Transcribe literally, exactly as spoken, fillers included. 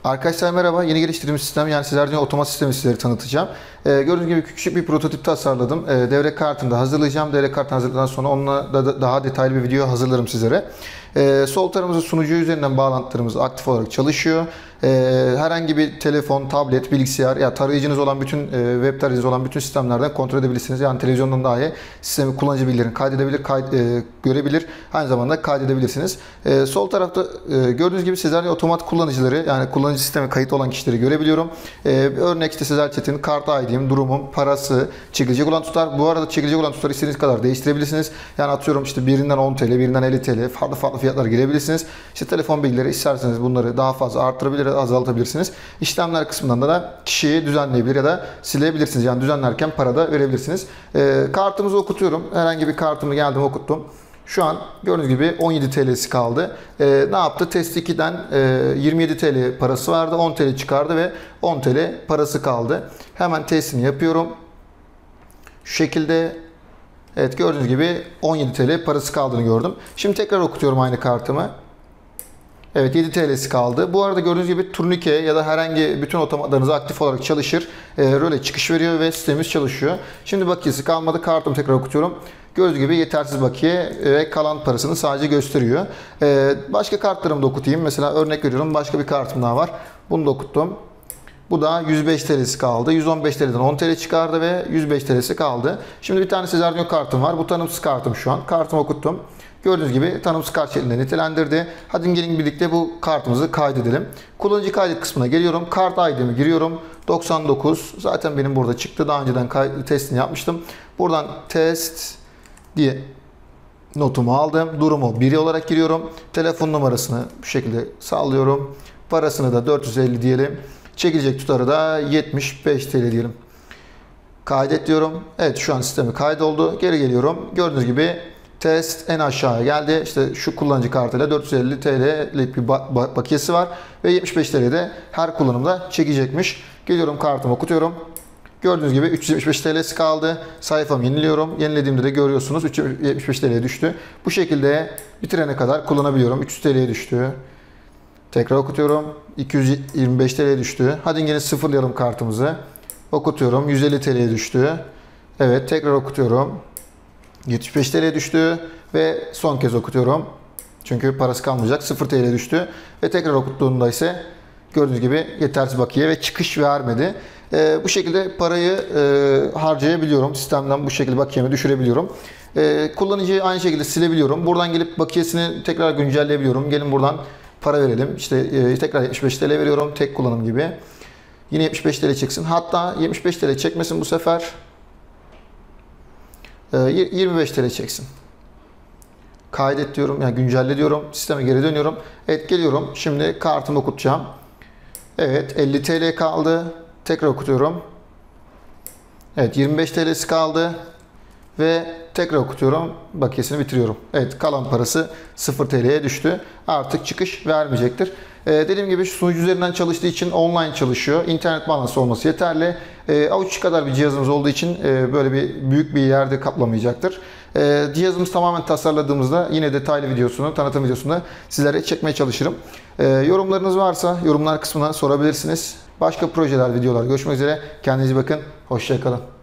Arkadaşlar merhaba. Yeni geliştirdiğimiz sistem, yani Sizlerce otomat sistemi sizlere tanıtacağım. Ee, gördüğünüz gibi küçük bir prototip tasarladım. Ee, devre kartını da hazırlayacağım. Devre kartını hazırladıktan sonra onunla da, da daha detaylı bir video hazırlarım sizlere. Ee, sol tarafımızda sunucu üzerinden bağlantılarımız aktif olarak çalışıyor. Ee, herhangi bir telefon, tablet, bilgisayar ya tarayıcınız olan bütün e, web tarayıcınız olan bütün sistemlerden kontrol edebilirsiniz. Yani televizyondan dahi sistemi kullanıcı bilgilerini kaydedebilir, kayd, e, görebilir. Aynı zamanda kaydedebilirsiniz. E, sol tarafta e, gördüğünüz gibi Sizlerce otomat kullanıcıları, yani kullanıcı sisteme kayıt olan kişileri görebiliyorum. E, örnek işte Sezer Çetin, kart I D'm, durumum, parası, çekilecek olan tutar. Bu arada çekilecek olan tutarı istediğiniz kadar değiştirebilirsiniz. Yani atıyorum işte birinden on TL, birinden elli TL farklı farklı fiyatlar girebilirsiniz. İşte telefon bilgileri isterseniz bunları daha fazla arttırabilir, azaltabilirsiniz. İşlemler kısmından da, da kişiyi düzenleyebilir ya da silebilirsiniz. Yani düzenlerken para da verebilirsiniz. E, kartımızı okutuyorum. Herhangi bir kartımı geldim okuttum. Şu an gördüğünüz gibi on yedi TL'si kaldı. E, ne yaptı? Test iki'den e, yirmi yedi TL parası vardı. on TL çıkardı ve on TL parası kaldı. Hemen testini yapıyorum. Şu şekilde. Evet, gördüğünüz gibi on yedi TL parası kaldığını gördüm. Şimdi tekrar okutuyorum aynı kartımı. Evet, yedi TL'si kaldı. Bu arada gördüğünüz gibi turnike ya da herhangi bütün otomatlarınız aktif olarak çalışır. E, röle çıkış veriyor ve sistemimiz çalışıyor. Şimdi bakiyesi kalmadı. Kartımı tekrar okutuyorum. Gördüğünüz gibi yetersiz bakiye ve kalan parasını sadece gösteriyor. E, başka kartlarımı da okutayım. Mesela örnek veriyorum, başka bir kartım daha var. Bunu da okuttum. Bu da yüz beş TL'si kaldı. yüz on beş TL'den on TL çıkardı ve yüz beş TL'si kaldı. Şimdi bir tane Sizlerce kartım var. Bu tanımsız kartım şu an. Kartımı okuttum. Gördüğünüz gibi tanımsız kart şeklinde nitelendirdi. Hadi gelin birlikte bu kartımızı kaydedelim. Kullanıcı kaydet kısmına geliyorum. Kart I D'mi giriyorum. doksan dokuz. Zaten benim burada çıktı. Daha önceden testini yapmıştım. Buradan test diye notumu aldım. Durumu bir olarak giriyorum. Telefon numarasını bu şekilde sallıyorum. Parasını da dört yüz elli diyelim. Çekilecek tutarı da yetmiş beş TL diyelim. Kaydet diyorum. Evet, şu an sistemi kaydoldu. Geri geliyorum. Gördüğünüz gibi test en aşağıya geldi. İşte şu kullanıcı kartıyla dört yüz elli TL'lik bir bakiyesi var. Ve yetmiş beş TL de her kullanımda çekecekmiş. Geliyorum, kartımı okutuyorum. Gördüğünüz gibi üç yüz yetmiş beş TL'si kaldı. Sayfamı yeniliyorum. Yenilediğimde de görüyorsunuz üç yüz yetmiş beş TL'ye düştü. Bu şekilde bitirene kadar kullanabiliyorum. üç yüz TL'ye düştü. Tekrar okutuyorum. iki yüz yirmi beş TL'ye düştü. Hadi yine sıfırlayalım kartımızı. Okutuyorum. yüz elli TL'ye düştü. Evet, tekrar okutuyorum. yetmiş beş TL'ye düştü. Ve son kez okutuyorum. Çünkü parası kalmayacak. sıfır TL'ye düştü. Ve tekrar okuttuğumda ise gördüğünüz gibi yetersiz bakiye ve çıkış vermedi. Ee, bu şekilde parayı e, harcayabiliyorum. Sistemden bu şekilde bakiyemi düşürebiliyorum. Ee, kullanıcıyı aynı şekilde silebiliyorum. Buradan gelip bakiyesini tekrar güncelleyebiliyorum. Gelin buradan para verelim. İşte e, tekrar yetmiş beş TL veriyorum. Tek kullanım gibi. Yine yetmiş beş TL çeksin. Hatta yetmiş beş TL çekmesin bu sefer. E, yirmi beş TL çeksin. Kaydet diyorum. Yani güncelle diyorum. Sisteme geri dönüyorum. Evet, geliyorum. Şimdi kartımı okutacağım. Evet, elli TL kaldı. Tekrar okutuyorum. Evet, yirmi beş TL'si kaldı. Ve tekrar okutuyorum. Bakiyesini bitiriyorum. Evet, kalan parası sıfır TL'ye düştü. Artık çıkış vermeyecektir. Ee, dediğim gibi şu sunucu üzerinden çalıştığı için online çalışıyor. İnternet bağlantısı olması yeterli. Ee, avuç kadar bir cihazımız olduğu için e, böyle bir büyük bir yerde kaplamayacaktır. Ee, cihazımız tamamen tasarladığımızda yine detaylı videosunu, tanıtım videosunu sizlere çekmeye çalışırım. Ee, yorumlarınız varsa yorumlar kısmına sorabilirsiniz. Başka projeler, videolar görüşmek üzere. Kendinize bakın. Hoşça kalın.